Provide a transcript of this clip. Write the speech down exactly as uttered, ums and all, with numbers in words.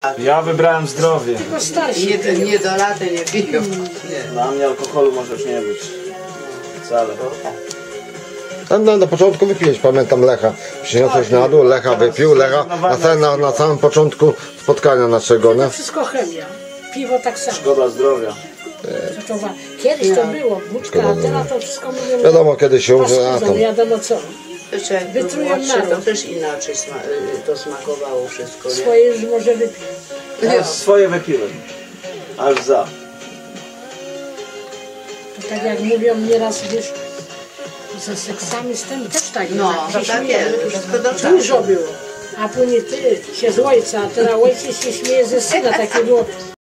Ja wybrałem zdrowie. Tylko starsi. Nie, nie do lata nie piją. Nie. Dla mnie alkoholu możesz nie być. Wcale. No, no, na początku wypiłeś, pamiętam Lecha. Przyniosłeś na dół, Lecha wypił, Lecha na, samym- na, na samym początku spotkania naszego, To nie? wszystko chemia. Piwo tak samo. Szkoda zdrowia. To, to, kiedyś to było, wódka, a teraz to wszystko mówią. Wiadomo, kiedy się umrze, a to... paskudzą, wiadomo co. Jeszcze jak był Wytrują młodszy, to naród. też inaczej sma to smakowało wszystko. Nie? Swoje już może wypić. Ja swoje wypiłem. Aż za. To tak jak mówią nieraz, wiesz, ze seksami z tym też tak. No, tak, się tak śmieją. jest, wszystko do czasu. Dużo było. A później ty się z ojca, a teraz ojciec się śmieje ze syna, takie było.